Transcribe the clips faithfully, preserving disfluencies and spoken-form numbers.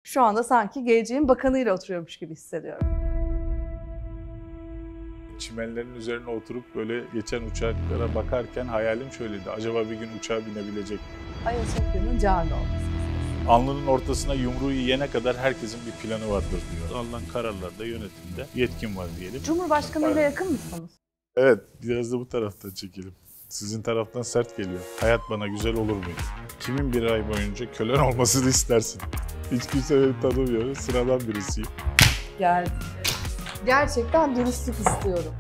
Şu anda sanki geleceğin bakanıyla oturuyormuş gibi hissediyorum. Çimenlerin üzerine oturup böyle geçen uçaklara bakarken hayalim şöyleydi. Acaba bir gün uçağa binebilecek miyim? Ayasofya'nın cami olması. Alnının ortasına yumruğu yiyene kadar herkesin bir planı vardır diyor. Alınan kararlarda, yönetimde yetkin var diyelim. Cumhurbaşkanıyla yakın mısınız? Evet, biraz da bu taraftan çekelim. Sizin taraftan sert geliyor. Hayat bana güzel olur muydu? Kimin bir ay boyunca kölen olmasını istersin? Hiç kimse beni tanımıyor. Sıradan birisiyim. Geldi. Gerçekten dürüstlük istiyorum.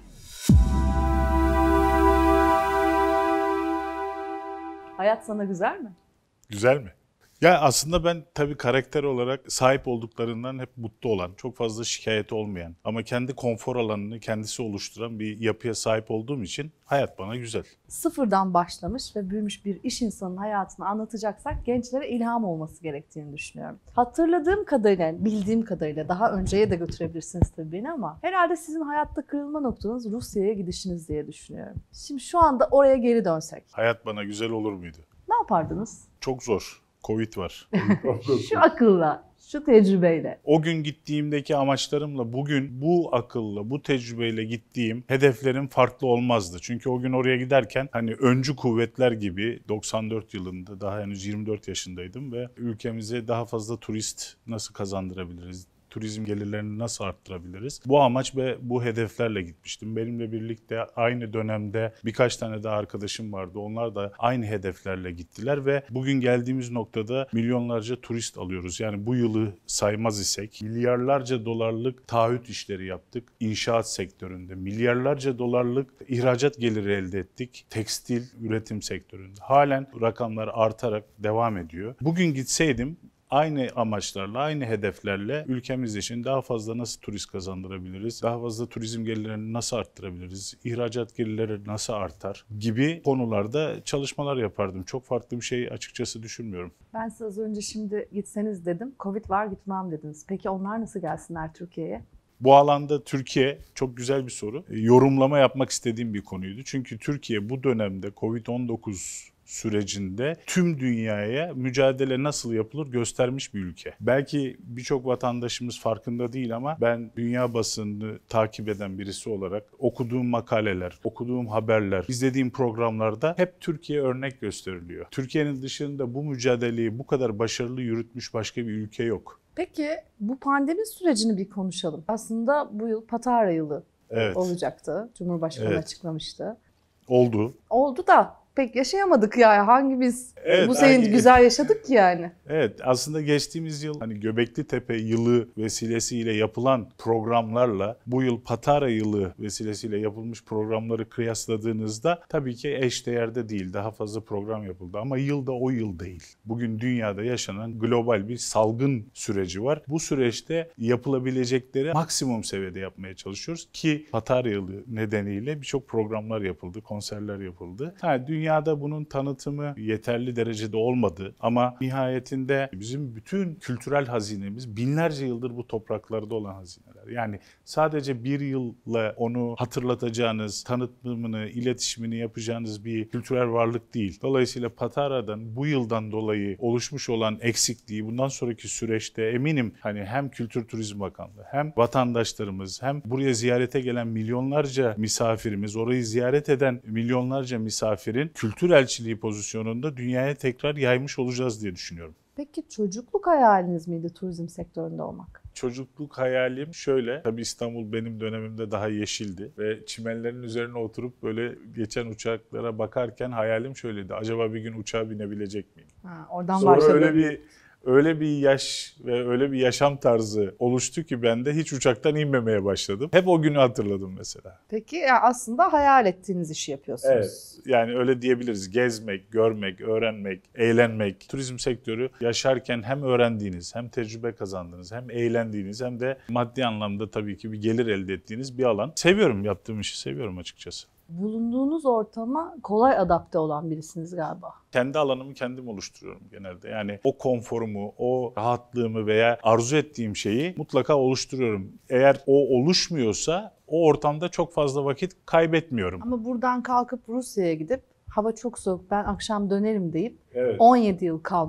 Hayat sana güzel mi? Güzel mi? Ya aslında ben tabii karakter olarak sahip olduklarından hep mutlu olan, çok fazla şikayeti olmayan ama kendi konfor alanını kendisi oluşturan bir yapıya sahip olduğum için hayat bana güzel. Sıfırdan başlamış ve büyümüş bir iş insanının hayatını anlatacaksak gençlere ilham olması gerektiğini düşünüyorum. Hatırladığım kadarıyla, bildiğim kadarıyla daha önceye de götürebilirsiniz tabii beni ama herhalde sizin hayatta kırılma noktanız Rusya'ya gidişiniz diye düşünüyorum. Şimdi şu anda oraya geri dönsek. Hayat bana güzel olur muydu? Ne yapardınız? Çok zor. Covid var. Şu akılla, şu tecrübeyle. O gün gittiğimdeki amaçlarımla bugün bu akılla, bu tecrübeyle gittiğim hedeflerim farklı olmazdı. Çünkü o gün oraya giderken hani öncü kuvvetler gibi doksan dört yılında daha henüz yirmi dört yaşındaydım ve ülkemize daha fazla turist nasıl kazandırabiliriz? Turizm gelirlerini nasıl arttırabiliriz? Bu amaç ve bu hedeflerle gitmiştim. Benimle birlikte aynı dönemde birkaç tane daha arkadaşım vardı. Onlar da aynı hedeflerle gittiler ve bugün geldiğimiz noktada milyonlarca turist alıyoruz. Yani bu yılı saymaz isek milyarlarca dolarlık taahhüt işleri yaptık inşaat sektöründe. Milyarlarca dolarlık ihracat geliri elde ettik tekstil üretim sektöründe. Halen rakamlar artarak devam ediyor. Bugün gitseydim aynı amaçlarla, aynı hedeflerle ülkemiz için daha fazla nasıl turist kazandırabiliriz, daha fazla turizm gelirlerini nasıl arttırabiliriz, ihracat gelirleri nasıl artar gibi konularda çalışmalar yapardım. Çok farklı bir şey açıkçası düşünmüyorum. Ben size az önce şimdi gitseniz dedim, Covid var gitmem dediniz. Peki onlar nasıl gelsinler Türkiye'ye? Bu alanda Türkiye çok güzel bir soru. Yorumlama yapmak istediğim bir konuydu. Çünkü Türkiye bu dönemde kovid on dokuz sürecinde tüm dünyaya mücadele nasıl yapılır göstermiş bir ülke. Belki birçok vatandaşımız farkında değil ama ben dünya basınını takip eden birisi olarak okuduğum makaleler, okuduğum haberler, izlediğim programlarda hep Türkiye örnek gösteriliyor. Türkiye'nin dışında bu mücadeleyi bu kadar başarılı yürütmüş başka bir ülke yok. Peki bu pandemi sürecini bir konuşalım. Aslında bu yıl Patara yılı Evet. olacaktı. Cumhurbaşkanı Evet. açıklamıştı. Oldu. Oldu da pek yaşayamadık yani. Hangi biz Evet, bu sene yani- güzel yaşadık ki yani. Evet, aslında geçtiğimiz yıl hani Göbekli Tepe yılı vesilesiyle yapılan programlarla bu yıl Patara yılı vesilesiyle yapılmış programları kıyasladığınızda tabii ki eşdeğerde değil. Daha fazla program yapıldı ama yıl da o yıl değil. Bugün dünyada yaşanan global bir salgın süreci var. Bu süreçte yapılabilecekleri maksimum seviyede yapmaya çalışıyoruz ki Patara yılı nedeniyle birçok programlar yapıldı, konserler yapıldı. Ha, dünyada bunun tanıtımı yeterli derecede olmadı ama nihayetinde bizim bütün kültürel hazinemiz binlerce yıldır bu topraklarda olan hazineler. Yani sadece bir yılla onu hatırlatacağınız, tanıtımını, iletişimini yapacağınız bir kültürel varlık değil. Dolayısıyla Patara'dan bu yıldan dolayı oluşmuş olan eksikliği bundan sonraki süreçte eminim hani hem Kültür Turizm Bakanlığı hem vatandaşlarımız hem buraya ziyarete gelen milyonlarca misafirimiz, orayı ziyaret eden milyonlarca misafirin kültür elçiliği pozisyonunda dünyaya tekrar yaymış olacağız diye düşünüyorum. Peki çocukluk hayaliniz miydi turizm sektöründe olmak? Çocukluk hayalim şöyle, tabii İstanbul benim dönemimde daha yeşildi ve çimenlerin üzerine oturup böyle geçen uçaklara bakarken hayalim şöyleydi. Acaba bir gün uçağa binebilecek miyim? Ha, oradan Sonra başladı. öyle bir öyle bir yaş ve öyle bir yaşam tarzı oluştu ki ben de hiç uçaktan inmemeye başladım. Hep o günü hatırladım mesela. Peki ya aslında hayal ettiğiniz işi yapıyorsunuz. Evet, yani öyle diyebiliriz. Gezmek, görmek, öğrenmek, eğlenmek. Turizm sektörü yaşarken hem öğrendiğiniz, hem tecrübe kazandığınız, hem eğlendiğiniz, hem de maddi anlamda tabii ki bir gelir elde ettiğiniz bir alan. Seviyorum, yaptığım işi seviyorum açıkçası. Bulunduğunuz ortama kolay adapte olan birisiniz galiba. Kendi alanımı kendim oluşturuyorum genelde. Yani o konforumu, o rahatlığımı veya arzu ettiğim şeyi mutlaka oluşturuyorum. Eğer o oluşmuyorsa o ortamda çok fazla vakit kaybetmiyorum. Ama buradan kalkıp Rusya'ya gidip hava çok soğuk ben akşam dönerim deyip Evet. on yedi yıl kalmak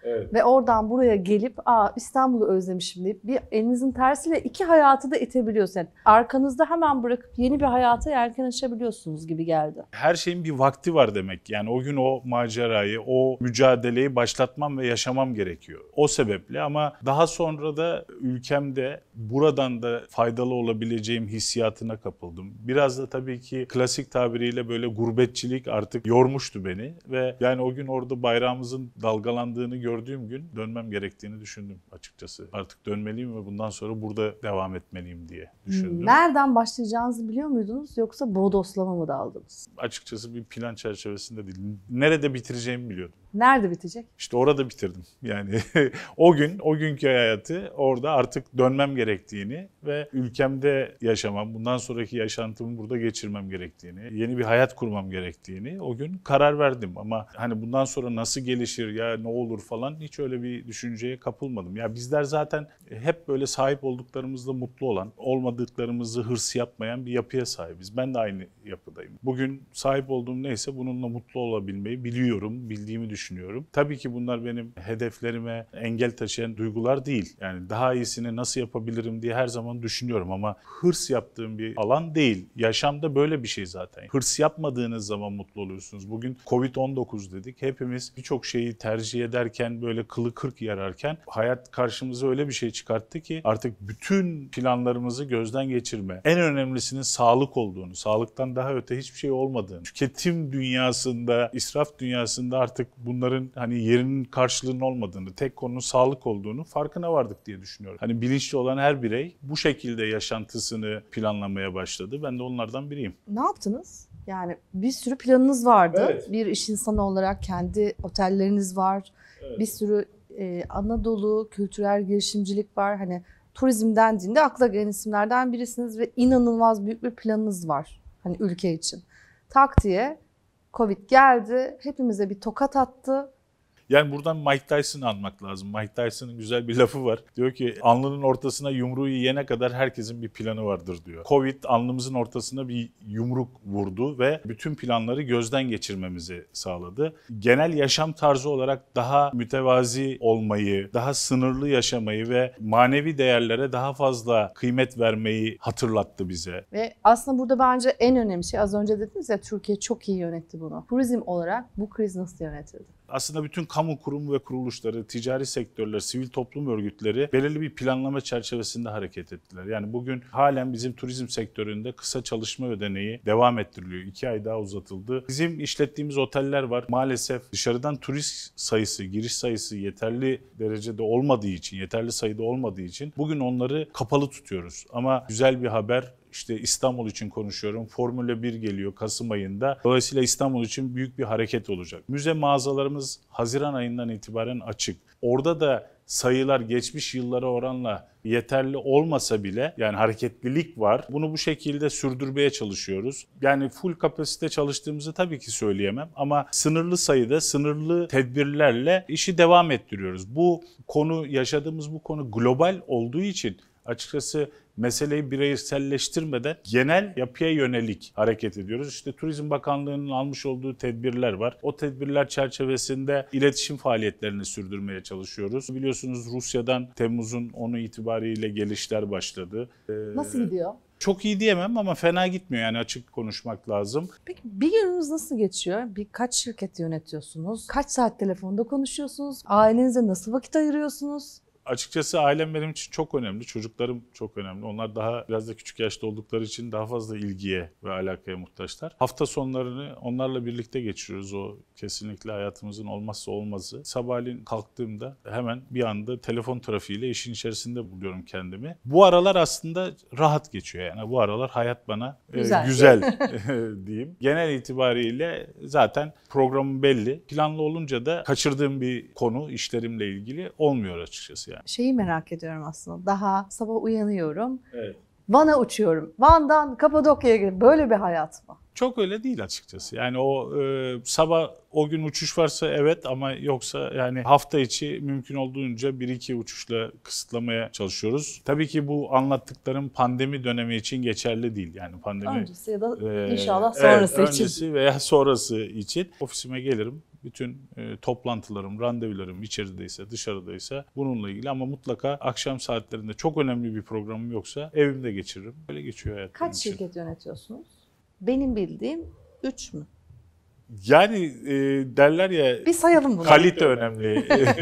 Evet. Ve oradan buraya gelip aa İstanbul'u özlemişim deyip bir elinizin tersiyle iki hayatı da itebiliyorsunuz. Yani arkanızda hemen bırakıp yeni bir hayata yelken açabiliyorsunuz gibi geldi. Her şeyin bir vakti var demek. Yani o gün o macerayı, o mücadeleyi başlatmam ve yaşamam gerekiyor. O sebeple ama daha sonra da ülkemde buradan da faydalı olabileceğim hissiyatına kapıldım. Biraz da tabii ki klasik tabiriyle böyle gurbetçilik artık yormuştu beni ve yani o gün orada bayrağımızın dalgalandığını gördüğüm gün dönmem gerektiğini düşündüm açıkçası. Artık dönmeliyim ve bundan sonra burada devam etmeliyim diye düşündüm. Nereden başlayacağınızı biliyor muydunuz yoksa bodoslama mı daldınız? Açıkçası bir plan çerçevesinde değil. Nerede bitireceğimi biliyordum. Nerede bitecek? İşte orada bitirdim. Yani o gün, o günkü hayatı orada artık dönmem gerektiğini ve ülkemde yaşamam, bundan sonraki yaşantımı burada geçirmem gerektiğini, yeni bir hayat kurmam gerektiğini o gün karar verdim. Ama hani bundan sonra nasıl gelişir ya ne olur falan hiç öyle bir düşünceye kapılmadım. Ya bizler zaten hep böyle sahip olduklarımızda mutlu olan, olmadıklarımızı hırs yapmayan bir yapıya sahibiz. Ben de aynı yapıdayım. Bugün sahip olduğum neyse bununla mutlu olabilmeyi biliyorum, bildiğimi düşünüyorum. Tabii ki bunlar benim hedeflerime engel taşıyan duygular değil. Yani daha iyisini nasıl yapabilirim diye her zaman düşünüyorum ama hırs yaptığım bir alan değil. Yaşamda böyle bir şey zaten. Hırs yapmadığınız zaman mutlu oluyorsunuz. Bugün kovid on dokuz dedik. Hepimiz birçok şeyi tercih ederken böyle kılı kırk yararken hayat karşımıza öyle bir şey çıkarttı ki artık bütün planlarımızı gözden geçirme. En önemlisinin sağlık olduğunu, sağlıktan daha öte hiçbir şey olmadığını, tüketim dünyasında, israf dünyasında artık bunların hani yerinin karşılığının olmadığını, tek konunun sağlık olduğunu farkına vardık diye düşünüyorum. Hani bilinçli olan her birey bu şekilde yaşantısını planlamaya başladı. Ben de onlardan biriyim. Ne yaptınız? Yani bir sürü planınız vardı. Evet. Bir iş insanı olarak kendi otelleriniz var. Evet. Bir sürü e, Anadolu kültürel girişimcilik var. Hani turizm dendiğinde akla gelen isimlerden birisiniz ve inanılmaz büyük bir planınız var. Hani ülke için. Tak diye Covid geldi, hepimize bir tokat attı. Yani buradan Mike Tyson'ı anmak lazım. Mike Tyson'ın güzel bir lafı var. Diyor ki alnının ortasına yumruğu yiyene kadar herkesin bir planı vardır diyor. Covid alnımızın ortasına bir yumruk vurdu ve bütün planları gözden geçirmemizi sağladı. Genel yaşam tarzı olarak daha mütevazi olmayı, daha sınırlı yaşamayı ve manevi değerlere daha fazla kıymet vermeyi hatırlattı bize. Ve aslında burada bence en önemli şey, az önce dediniz ya, Türkiye çok iyi yönetti bunu. Turizm olarak bu kriz nasıl yönetildi? Aslında bütün kamu kurum ve kuruluşları, ticari sektörler, sivil toplum örgütleri belirli bir planlama çerçevesinde hareket ettiler. Yani bugün halen bizim turizm sektöründe kısa çalışma ödeneği devam ettiriliyor. İki ay daha uzatıldı. Bizim işlettiğimiz oteller var. Maalesef dışarıdan turist sayısı, giriş sayısı yeterli derecede olmadığı için, yeterli sayıda olmadığı için bugün onları kapalı tutuyoruz. Ama güzel bir haber. İşte İstanbul için konuşuyorum. Formula bir geliyor Kasım ayında. Dolayısıyla İstanbul için büyük bir hareket olacak. Müze mağazalarımız Haziran ayından itibaren açık. Orada da sayılar geçmiş yıllara oranla yeterli olmasa bile yani hareketlilik var. Bunu bu şekilde sürdürmeye çalışıyoruz. Yani full kapasite çalıştığımızı tabii ki söyleyemem ama sınırlı sayıda, sınırlı tedbirlerle işi devam ettiriyoruz. Bu konu, yaşadığımız bu konu global olduğu için açıkçası meseleyi bireyselleştirmeden genel yapıya yönelik hareket ediyoruz. İşte Turizm Bakanlığı'nın almış olduğu tedbirler var. O tedbirler çerçevesinde iletişim faaliyetlerini sürdürmeye çalışıyoruz. Biliyorsunuz Rusya'dan Temmuz'un onu itibariyle gelişler başladı. Ee, Nasıl gidiyor? Çok iyi diyemem ama fena gitmiyor yani açık konuşmak lazım. Peki bir gününüz nasıl geçiyor? Birkaç şirket yönetiyorsunuz. Kaç saat telefonda konuşuyorsunuz? Ailenize nasıl vakit ayırıyorsunuz? Açıkçası ailem benim için çok önemli. Çocuklarım çok önemli. Onlar daha biraz da küçük yaşta oldukları için daha fazla ilgiye ve alakaya muhtaçlar. Hafta sonlarını onlarla birlikte geçiriyoruz. O kesinlikle hayatımızın olmazsa olmazı. Sabahleyin kalktığımda hemen bir anda telefon trafiğiyle işin içerisinde buluyorum kendimi. Bu aralar aslında rahat geçiyor. Yani bu aralar hayat bana güzel, e, güzel diyeyim. Genel itibariyle zaten programım belli. Planlı olunca da kaçırdığım bir konu işlerimle ilgili olmuyor açıkçası yani. Şeyi merak ediyorum aslında. Daha sabah uyanıyorum. Evet. Van'a uçuyorum. Van'dan Kapadokya'ya gidiyorum. Böyle bir hayat mı? Çok öyle değil açıkçası. Yani o e, sabah o gün uçuş varsa evet ama yoksa yani hafta içi mümkün olduğunca bir iki uçuşla kısıtlamaya çalışıyoruz. Tabii ki bu anlattıklarım pandemi dönemi için geçerli değil. Yani pandemi Öncesi ya da e, inşallah sonrası evet, için. öncesi veya sonrası için ofisime gelirim. Bütün e, toplantılarım, randevularım içerideyse, dışarıdaysa bununla ilgili ama mutlaka akşam saatlerinde çok önemli bir programım yoksa evimde geçiririm. Böyle geçiyor hayat benim Kaç için. şirket yönetiyorsunuz? Benim bildiğim üç mü? Yani e, derler ya Bir sayalım bunu. kalite önemli.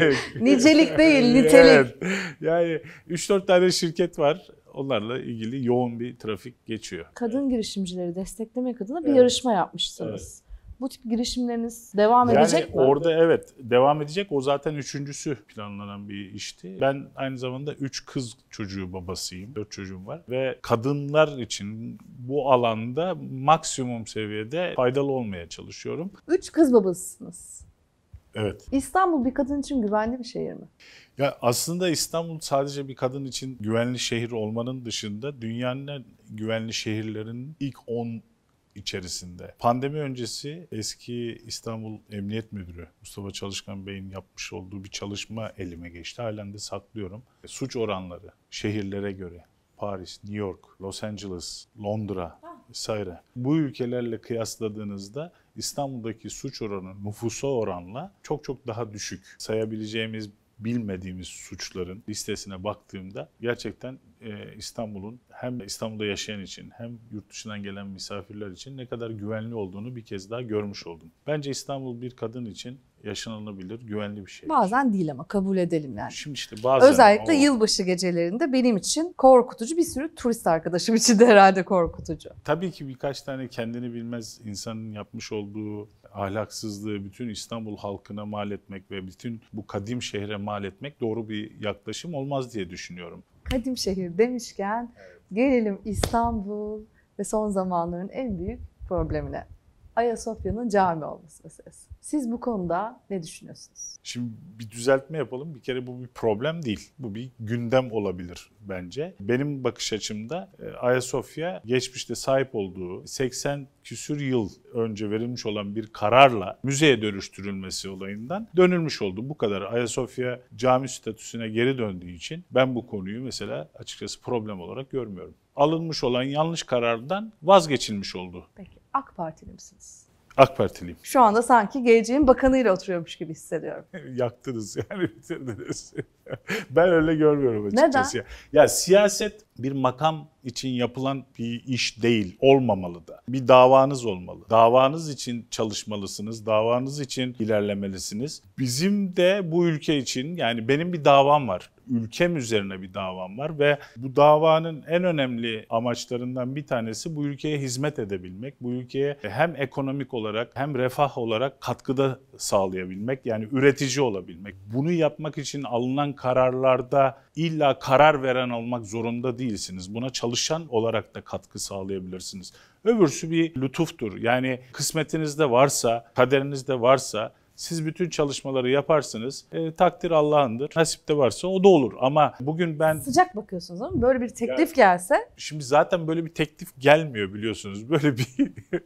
Nicelik değil, nitelik. Evet. Yani üç dört tane şirket var. Onlarla ilgili yoğun bir trafik geçiyor. Kadın girişimcileri desteklemek adına bir Evet. yarışma yapmışsınız. Bu tip girişimleriniz devam Yani edecek mi? orada evet devam edecek. O zaten üçüncüsü planlanan bir işti. Ben aynı zamanda üç kız çocuğu babasıyım. Dört çocuğum var. Ve kadınlar için bu alanda maksimum seviyede faydalı olmaya çalışıyorum. Üç kız babasısınız. Evet. İstanbul bir kadın için güvenli bir şehir mi? Ya aslında İstanbul sadece bir kadın için güvenli şehir olmanın dışında dünyanın en güvenli şehirlerinin ilk on içerisinde. Pandemi öncesi eski İstanbul Emniyet Müdürü Mustafa Çalışkan Bey'in yapmış olduğu bir çalışma elime geçti. Halen de saklıyorum. Suç oranları şehirlere göre Paris, New York, Los Angeles, Londra vesaire. Bu ülkelerle kıyasladığınızda İstanbul'daki suç oranı nüfusa oranla çok çok daha düşük. Sayabileceğimiz bilmediğimiz suçların listesine baktığımda gerçekten e, İstanbul'un hem İstanbul'da yaşayan için hem yurt dışından gelen misafirler için ne kadar güvenli olduğunu bir kez daha görmüş oldum. Bence İstanbul bir kadın için yaşanılabilir, güvenli bir şehir. Bazen değil ama kabul edelim yani. Şimdi işte bazen Özellikle o, yılbaşı gecelerinde benim için korkutucu, bir sürü turist arkadaşım için de herhalde korkutucu. tabii ki birkaç tane kendini bilmez insanın yapmış olduğu ahlaksızlığı bütün İstanbul halkına mal etmek ve bütün bu kadim şehre mal etmek doğru bir yaklaşım olmaz diye düşünüyorum. Kadim şehir demişken gelelim İstanbul ve son zamanların en büyük problemine. Ayasofya'nın cami olması meselesi. Siz bu konuda ne düşünüyorsunuz? Şimdi bir düzeltme yapalım. Bir kere bu bir problem değil. Bu bir gündem olabilir bence. Benim bakış açımda Ayasofya geçmişte sahip olduğu seksen küsür yıl önce verilmiş olan bir kararla müzeye dönüştürülmesi olayından dönülmüş oldu. Bu kadar. Ayasofya cami statüsüne geri döndüğü için ben bu konuyu mesela açıkçası problem olarak görmüyorum. Alınmış olan yanlış karardan vazgeçilmiş oldu. Peki AK Partili misiniz? AK Partiliyim. Şu anda sanki Geleceğin Bakanı'yla oturuyormuş gibi hissediyorum. Yaktınız yani bitirdiniz. Ben öyle görmüyorum açıkçası. Neden? Ya. ya siyaset bir makam için yapılan bir iş değil, olmamalı da. Bir davanız olmalı. Davanız için çalışmalısınız, davanız için ilerlemelisiniz. Bizim de bu ülke için yani benim bir davam var. Ülkem üzerine bir davam var ve bu davanın en önemli amaçlarından bir tanesi bu ülkeye hizmet edebilmek. Bu ülkeye hem ekonomik olarak hem refah olarak katkıda sağlayabilmek yani üretici olabilmek. Bunu yapmak için alınan kararlarda illa karar veren olmak zorunda değilsiniz. Buna çalışan olarak da katkı sağlayabilirsiniz. Öbürsü bir lütuftur. Yani kısmetinizde varsa, kaderinizde varsa siz bütün çalışmaları yaparsınız. E, takdir Allah'ındır. Nasipte varsa o da olur. Ama bugün ben... Sıcak bakıyorsunuz ama böyle bir teklif Ya, gelse... Şimdi zaten böyle bir teklif gelmiyor biliyorsunuz. Böyle bir...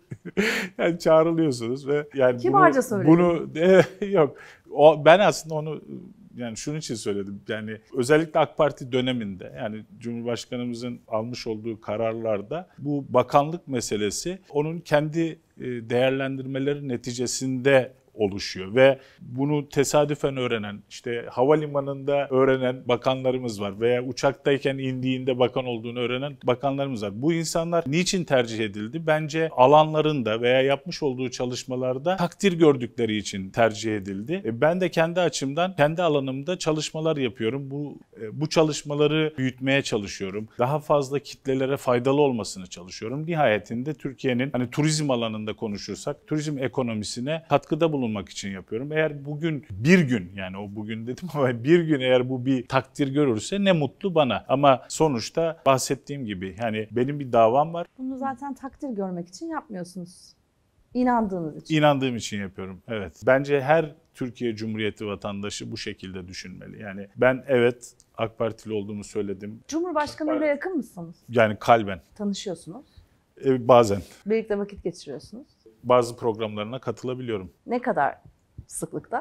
yani çağrılıyorsunuz ve... yani Kibarca bunu, söyledim. Bunu... E, yok. O, ben aslında onu... Yani şunun için söyledim. Yani özellikle AK Parti döneminde yani Cumhurbaşkanımızın almış olduğu kararlarda bu bakanlık meselesi onun kendi değerlendirmeleri neticesinde oluşuyor ve bunu tesadüfen öğrenen, işte havalimanında öğrenen bakanlarımız var veya uçaktayken indiğinde bakan olduğunu öğrenen bakanlarımız var. Bu insanlar niçin tercih edildi? Bence alanlarında veya yapmış olduğu çalışmalarda takdir gördükleri için tercih edildi. Ben de kendi açımdan, kendi alanımda çalışmalar yapıyorum. Bu bu çalışmaları büyütmeye çalışıyorum. Daha fazla kitlelere faydalı olmasını çalışıyorum. Nihayetinde Türkiye'nin hani turizm alanında konuşursak, turizm ekonomisine katkıda bulunmak için yapıyorum. Eğer bugün bir gün yani o bugün dedim ama bir gün eğer bu bir takdir görürse ne mutlu bana. Ama sonuçta bahsettiğim gibi yani benim bir davam var. Bunu zaten takdir görmek için yapmıyorsunuz. İnandığınız için. İnandığım için yapıyorum. Evet. Bence her Türkiye Cumhuriyeti vatandaşı bu şekilde düşünmeli. Yani ben evet AK Partili olduğumu söyledim. Cumhurbaşkanıyla yakın mısınız? Yani kalben. Tanışıyorsunuz. E, bazen. Birlikte vakit geçiriyorsunuz. Bazı programlarına katılabiliyorum. Ne kadar sıklıkta?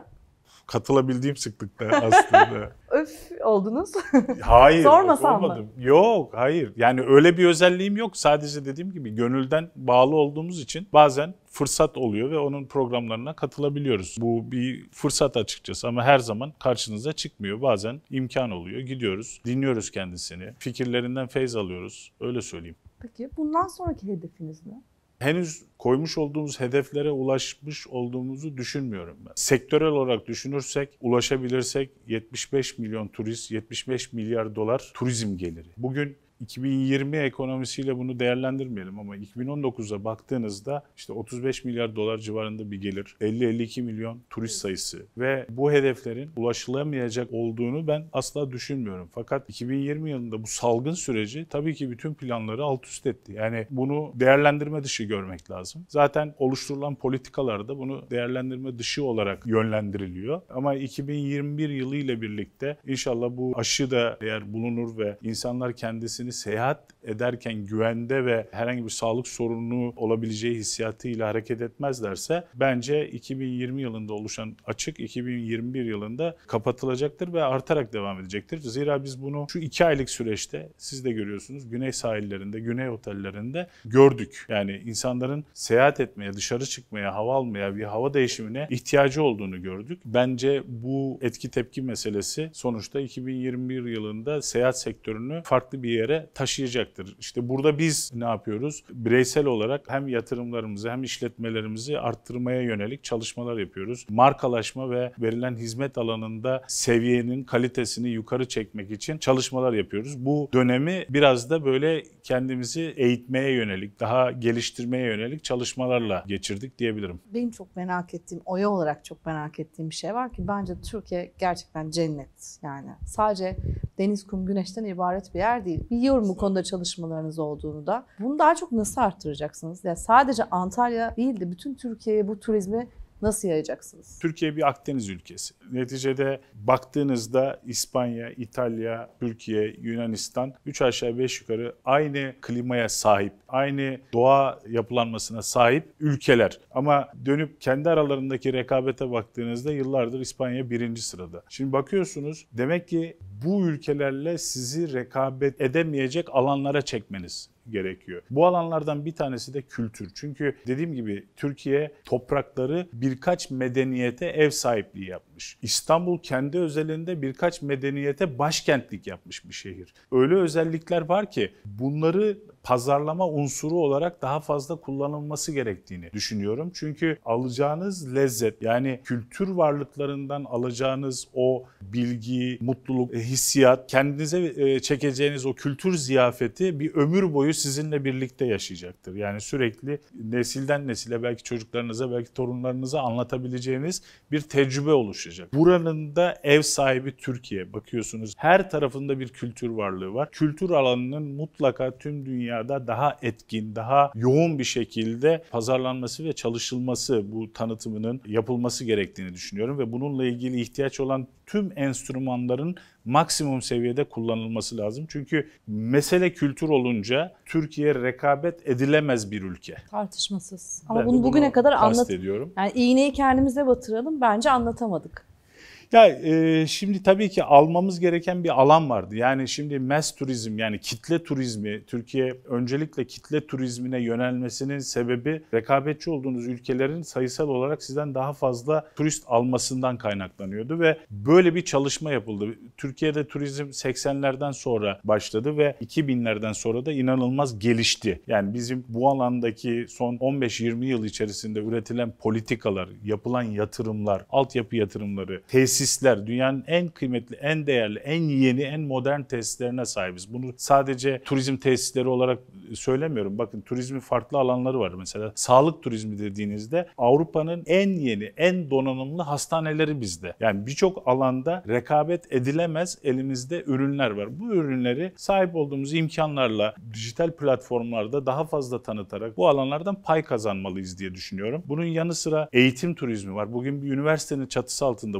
katılabildiğim sıklıkta aslında. Öf oldunuz. Hayır. Sormasam mı? olmadım. Yok, hayır. Yani öyle bir özelliğim yok. Sadece dediğim gibi gönülden bağlı olduğumuz için bazen fırsat oluyor ve onun programlarına katılabiliyoruz. Bu bir fırsat açıkçası ama her zaman karşınıza çıkmıyor. Bazen imkan oluyor. Gidiyoruz, dinliyoruz kendisini. Fikirlerinden feyz alıyoruz. Öyle söyleyeyim. Peki bundan sonraki hedefiniz ne? Henüz koymuş olduğumuz hedeflere ulaşmış olduğumuzu düşünmüyorum ben. Sektörel olarak düşünürsek, ulaşabilirsek yetmiş beş milyon turist, yetmiş beş milyar dolar turizm geliri. Bugün iki bin yirmi ekonomisiyle bunu değerlendirmeyelim ama iki bin on dokuza baktığınızda işte otuz beş milyar dolar civarında bir gelir, elli elli iki milyon turist sayısı ve bu hedeflerin ulaşılamayacak olduğunu ben asla düşünmüyorum. Fakat iki bin yirmi yılında bu salgın süreci tabii ki bütün planları alt üst etti. Yani bunu değerlendirme dışı görmek lazım. Zaten oluşturulan politikalar da bunu değerlendirme dışı olarak yönlendiriliyor. Ama iki bin yirmi bir yılı ile birlikte inşallah bu aşı da eğer bulunur ve insanlar kendisini seyahat ederken güvende ve herhangi bir sağlık sorunu olabileceği hissiyatıyla hareket etmezlerse bence iki bin yirmi yılında oluşan açık iki bin yirmi bir yılında kapatılacaktır ve artarak devam edecektir. Zira biz bunu şu iki aylık süreçte siz de görüyorsunuz güney sahillerinde, güney otellerinde gördük. Yani insanların seyahat etmeye, dışarı çıkmaya, hava almaya, bir hava değişimine ihtiyacı olduğunu gördük. Bence bu etki tepki meselesi sonuçta iki bin yirmi bir yılında seyahat sektörünü farklı bir yere taşıyacaktır. İşte burada biz ne yapıyoruz? Bireysel olarak hem yatırımlarımızı hem işletmelerimizi arttırmaya yönelik çalışmalar yapıyoruz. Markalaşma ve verilen hizmet alanında seviyenin kalitesini yukarı çekmek için çalışmalar yapıyoruz. Bu dönemi biraz da böyle kendimizi eğitmeye yönelik, daha geliştirmeye yönelik çalışmalarla geçirdik diyebilirim. Benim çok merak ettiğim, Oya olarak çok merak ettiğim bir şey var ki bence Türkiye gerçekten cennet. Yani sadece deniz, kum, güneşten ibaret bir yer değil. Biliyorum bu konuda çalışmalarınız olduğunu da. Bunu daha çok nasıl arttıracaksınız? Yani sadece Antalya değil de bütün Türkiye'ye bu turizmi nasıl yayacaksınız? Türkiye bir Akdeniz ülkesi. Neticede baktığınızda İspanya, İtalya, Türkiye, Yunanistan üç aşağı beş yukarı aynı klimaya sahip, aynı doğa yapılanmasına sahip ülkeler. Ama dönüp kendi aralarındaki rekabete baktığınızda yıllardır İspanya birinci sırada. Şimdi bakıyorsunuz demek ki bu ülkelerle sizi rekabet edemeyecek alanlara çekmeniz gerekiyor. Bu alanlardan bir tanesi de kültür. Çünkü dediğim gibi Türkiye toprakları birkaç medeniyete ev sahipliği yapmış. İstanbul kendi özelinde birkaç medeniyete başkentlik yapmış bir şehir. Öyle özellikler var ki bunları pazarlama unsuru olarak daha fazla kullanılması gerektiğini düşünüyorum. Çünkü alacağınız lezzet yani kültür varlıklarından alacağınız o bilgi, mutluluk, hissiyat, kendinize çekeceğiniz o kültür ziyafeti bir ömür boyu sizinle birlikte yaşayacaktır. Yani sürekli nesilden nesile belki çocuklarınıza belki torunlarınıza anlatabileceğiniz bir tecrübe oluşacak. Buranın da ev sahibi Türkiye. Bakıyorsunuz her tarafında bir kültür varlığı var. Kültür alanının mutlaka tüm dünyada daha etkin, daha yoğun bir şekilde pazarlanması ve çalışılması, bu tanıtımının yapılması gerektiğini düşünüyorum ve bununla ilgili ihtiyaç olan tüm enstrümanların maksimum seviyede kullanılması lazım. Çünkü mesele kültür olunca Türkiye rekabet edilemez bir ülke. Tartışmasız. Ama Ben bunu bugüne kadar anlat. ediyorum. Yani iğneyi kendimize batıralım. Bence anlatamadık. Ya e, şimdi tabii ki almamız gereken bir alan vardı. Yani şimdi mass turizm yani kitle turizmi, Türkiye öncelikle kitle turizmine yönelmesinin sebebi rekabetçi olduğunuz ülkelerin sayısal olarak sizden daha fazla turist almasından kaynaklanıyordu ve böyle bir çalışma yapıldı. Türkiye'de turizm seksenlerden sonra başladı ve iki binlerden sonra da inanılmaz gelişti. Yani bizim bu alandaki son on beş yirmi yıl içerisinde üretilen politikalar, yapılan yatırımlar, altyapı yatırımları, tesis tesisler, dünyanın en kıymetli, en değerli, en yeni, en modern tesislerine sahibiz. Bunu sadece turizm tesisleri olarak söylemiyorum. Bakın turizmin farklı alanları var. Mesela sağlık turizmi dediğinizde Avrupa'nın en yeni, en donanımlı hastaneleri bizde. Yani birçok alanda rekabet edilemez elimizde ürünler var. Bu ürünleri sahip olduğumuz imkanlarla dijital platformlarda daha fazla tanıtarak bu alanlardan pay kazanmalıyız diye düşünüyorum. Bunun yanı sıra eğitim turizmi var. Bugün bir üniversitenin çatısı altında bu program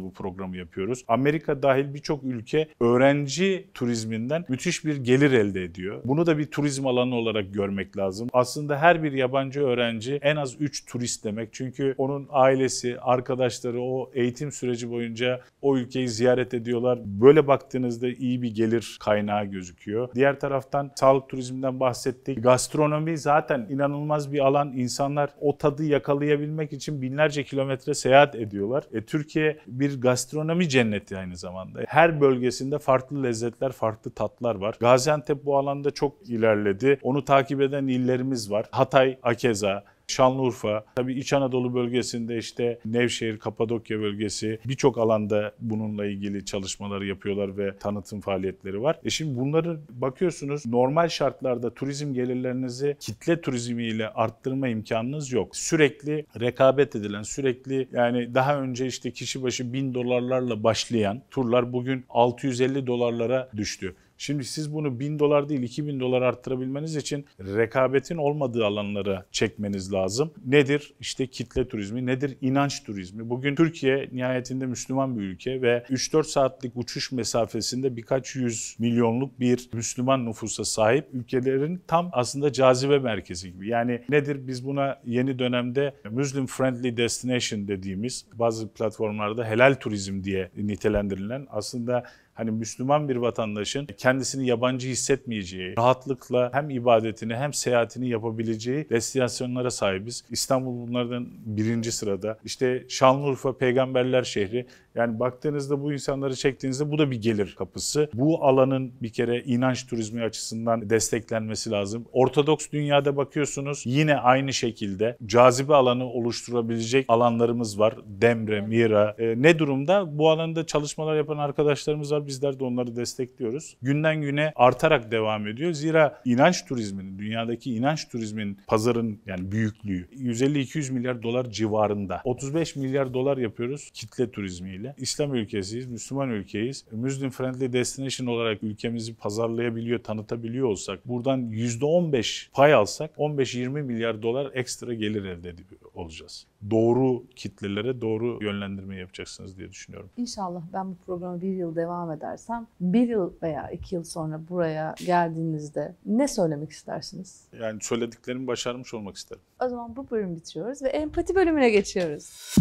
programı yapıyoruz. Amerika dahil birçok ülke öğrenci turizminden müthiş bir gelir elde ediyor. Bunu da bir turizm alanı olarak görmek lazım. Aslında her bir yabancı öğrenci en az üç turist demek. Çünkü onun ailesi, arkadaşları o eğitim süreci boyunca o ülkeyi ziyaret ediyorlar. Böyle baktığınızda iyi bir gelir kaynağı gözüküyor. Diğer taraftan sağlık turizminden bahsettik. Gastronomi zaten inanılmaz bir alan. İnsanlar o tadı yakalayabilmek için binlerce kilometre seyahat ediyorlar. E, Türkiye bir gastronomi cenneti aynı zamanda. Her bölgesinde farklı lezzetler, farklı tatlar var. Gaziantep bu alanda çok ilerledi. Onu takip eden illerimiz var. Hatay, hakeza. Şanlıurfa, tabii İç Anadolu bölgesinde işte Nevşehir, Kapadokya bölgesi birçok alanda bununla ilgili çalışmaları yapıyorlar ve tanıtım faaliyetleri var. E şimdi bunları bakıyorsunuz normal şartlarda turizm gelirlerinizi kitle turizmiyle arttırma imkanınız yok. Sürekli rekabet edilen, sürekli yani daha önce işte kişi başı bin dolarlarla başlayan turlar bugün altı yüz elli dolarlara düştü. Şimdi siz bunu bin dolar değil iki bin dolar arttırabilmeniz için rekabetin olmadığı alanlara çekmeniz lazım. Nedir? İşte kitle turizmi, nedir? İnanç turizmi. Bugün Türkiye nihayetinde Müslüman bir ülke ve üç dört saatlik uçuş mesafesinde birkaç yüz milyonluk bir Müslüman nüfusa sahip ülkelerin tam aslında cazibe merkezi gibi. Yani nedir? Biz buna yeni dönemde Muslim Friendly Destination dediğimiz bazı platformlarda helal turizm diye nitelendirilen aslında hani Müslüman bir vatandaşın kendisini yabancı hissetmeyeceği, rahatlıkla hem ibadetini hem seyahatini yapabileceği destinasyonlara sahibiz. İstanbul bunlardan birinci sırada. İşte Şanlıurfa peygamberler şehri. Yani baktığınızda bu insanları çektiğinizde bu da bir gelir kapısı. Bu alanın bir kere inanç turizmi açısından desteklenmesi lazım. Ortodoks dünyada bakıyorsunuz yine aynı şekilde cazibe alanı oluşturabilecek alanlarımız var. Demre, Mira. E, ne durumda? Bu alanda çalışmalar yapan arkadaşlarımız var. Bizler de onları destekliyoruz. Günden güne artarak devam ediyor. Zira inanç turizminin, dünyadaki inanç turizminin pazarın yani büyüklüğü yüz elli iki yüz milyar dolar civarında. otuz beş milyar dolar yapıyoruz kitle turizmiyle. İslam ülkesiyiz, Müslüman ülkeyiz. Muslim Friendly Destination olarak ülkemizi pazarlayabiliyor, tanıtabiliyor olsak, buradan yüzde on beş pay alsak on beş yirmi milyar dolar ekstra gelir elde ediyor olacağız. Doğru kitlelere doğru yönlendirme yapacaksınız diye düşünüyorum. İnşallah ben bu programı bir yıl devam edersem, bir yıl veya iki yıl sonra buraya geldiğinizde ne söylemek istersiniz? Yani söylediklerimi başarmış olmak isterim. O zaman bu bölümü bitiriyoruz ve empati bölümüne geçiyoruz.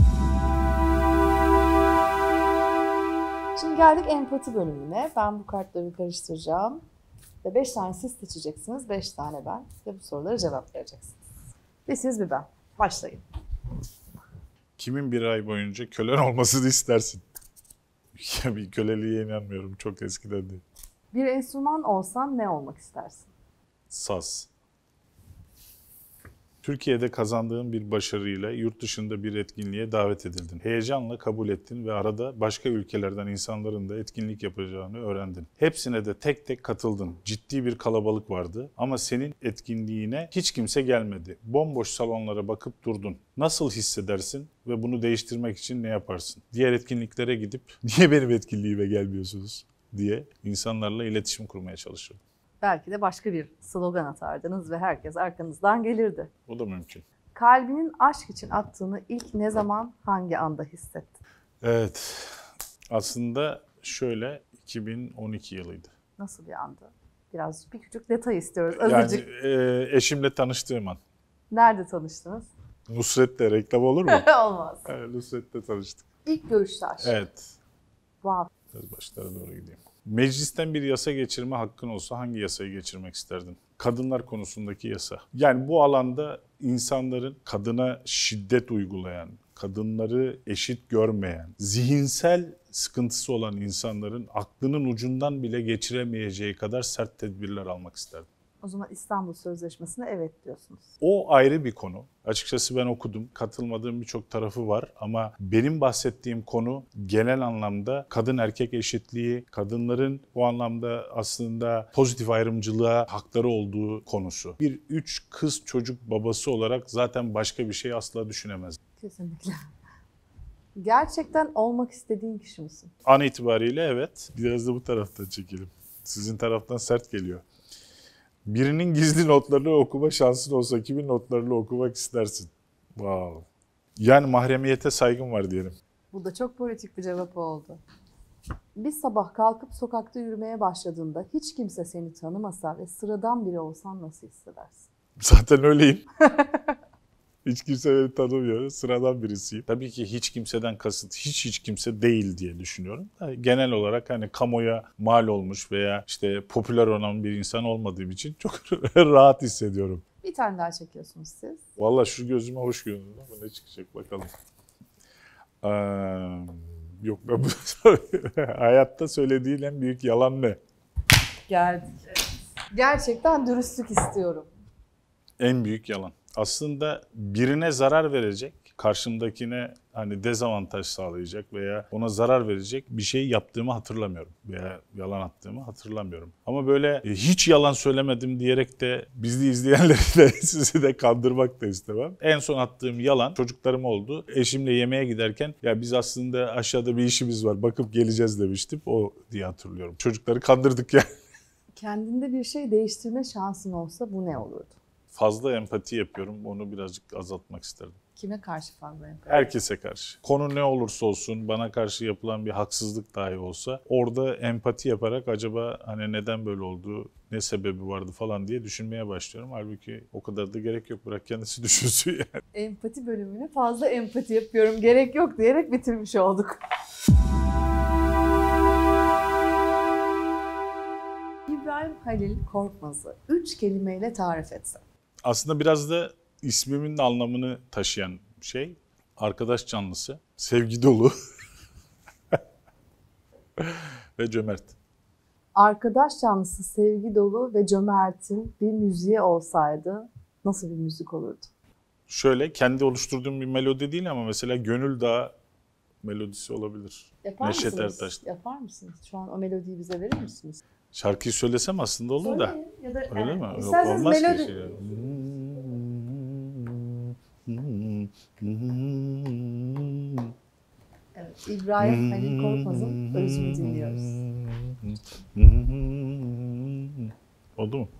Şimdi geldik empati bölümüne. Ben bu kartları karıştıracağım. Ve beş tane siz seçeceksiniz, beş tane ben. Ve bu sorulara cevap vereceksiniz. Bir siz bir ben. Başlayın. Kimin bir ay boyunca kölen olmasını istersin? Ya bir köleliğe inanmıyorum. Çok eskiden değil. Bir enstrüman olsan ne olmak istersin? Saz. Türkiye'de kazandığın bir başarıyla yurt dışında bir etkinliğe davet edildin. Heyecanla kabul ettin ve arada başka ülkelerden insanların da etkinlik yapacağını öğrendin. Hepsine de tek tek katıldın. Ciddi bir kalabalık vardı ama senin etkinliğine hiç kimse gelmedi. Bomboş salonlara bakıp durdun. Nasıl hissedersin ve bunu değiştirmek için ne yaparsın? Diğer etkinliklere gidip niye benim etkinliğime gelmiyorsunuz diye insanlarla iletişim kurmaya çalışırdım. Belki de başka bir slogan atardınız ve herkes arkanızdan gelirdi. O da mümkün. Kalbinin aşk için attığını ilk ne zaman, hangi anda hissettin? Evet, aslında şöyle iki bin on iki yılıydı. Nasıl bir anda? Biraz bir küçük detay istiyoruz. Yani Azıcık. e, eşimle tanıştığım an. Nerede tanıştınız? Nusret'te reklam olur mu? Olmaz. Evet, Nusret'te tanıştık. İlk görüşte aşk. Evet. Wow. Biraz başlara doğru gideyim. Meclisten bir yasa geçirme hakkın olsa hangi yasayı geçirmek isterdin? Kadınlar konusundaki yasa. Yani bu alanda insanların kadına şiddet uygulayan, kadınları eşit görmeyen, zihinsel sıkıntısı olan insanların aklının ucundan bile geçiremeyeceği kadar sert tedbirler almak isterdim. O zaman İstanbul Sözleşmesi'ne evet diyorsunuz. O ayrı bir konu. Açıkçası ben okudum. Katılmadığım birçok tarafı var ama benim bahsettiğim konu genel anlamda kadın erkek eşitliği, kadınların bu anlamda aslında pozitif ayrımcılığa hakları olduğu konusu. Bir üç kız çocuk babası olarak zaten başka bir şey asla düşünemez. Kesinlikle. Gerçekten olmak istediğin kişi misin? An itibariyle evet. Biraz da bu taraftan çekelim. Sizin taraftan sert geliyor. Birinin gizli notlarını okuma şansın olsa kimin notlarını okumak istersin? Wow. Yani mahremiyete saygım var diyelim. Bu Bu da çok politik bir cevap oldu. Bir sabah kalkıp sokakta yürümeye başladığında hiç kimse seni tanımasa ve sıradan biri olsan nasıl hissedersin? Zaten öyleyim. Hiç kimse beni tanımıyor. Sıradan birisiyim. Tabii ki hiç kimseden kasıt hiç hiç kimse değil diye düşünüyorum. Genel olarak hani kamuya mal olmuş veya işte popüler olan bir insan olmadığım için çok rahat hissediyorum. Bir tane daha çekiyorsunuz siz. Vallahi şu gözüme hoş görünüyor ama ne çıkacak bakalım. Ee, yok ben bu hayatta söylediğin en büyük yalan ne? Geldik. Gerçekten dürüstlük istiyorum. En büyük yalan. Aslında birine zarar verecek, karşımdakine hani dezavantaj sağlayacak veya ona zarar verecek bir şey yaptığımı hatırlamıyorum veya yalan attığımı hatırlamıyorum. Ama böyle hiç yalan söylemedim diyerek de bizi izleyenleri de sizi de kandırmak da istemem. En son attığım yalan çocuklarım oldu. Eşimle yemeğe giderken ya biz aslında aşağıda bir işimiz var bakıp geleceğiz demiştim. O diye hatırlıyorum. Çocukları kandırdık ya. Kendinde bir şey değiştirme şansın olsa bu ne olurdu? Fazla empati yapıyorum. Onu birazcık azaltmak isterdim. Kime karşı fazla empati? Herkese karşı. Konu ne olursa olsun, bana karşı yapılan bir haksızlık dahi olsa orada empati yaparak acaba hani neden böyle oldu, ne sebebi vardı falan diye düşünmeye başlıyorum. Halbuki o kadar da gerek yok. Bırak kendisi düşünsün yani. Empati bölümünü fazla empati yapıyorum, gerek yok diyerek bitirmiş olduk. İbrahim Halil Korkmaz'ı üç kelimeyle tarif etsem. Aslında biraz da ismimin de anlamını taşıyan şey. Arkadaş canlısı, sevgi dolu ve cömert. Arkadaş canlısı, sevgi dolu ve cömertin bir müziği olsaydı nasıl bir müzik olurdu? Şöyle kendi oluşturduğum bir melodi değil ama mesela Gönül Dağı melodisi olabilir. Yapar Neşet mısınız? Ertaş. Yapar mısınız? Şu an o melodiyi bize verir misiniz? Şarkıyı söylesem aslında olur da. Söyleyin ya da Öyle yani, mi? Yok, İsterseniz olmaz melodi... ki. Şey. Evet, İbrahim Halil Korkmaz'ın özünü dinliyoruz. Oldu mu?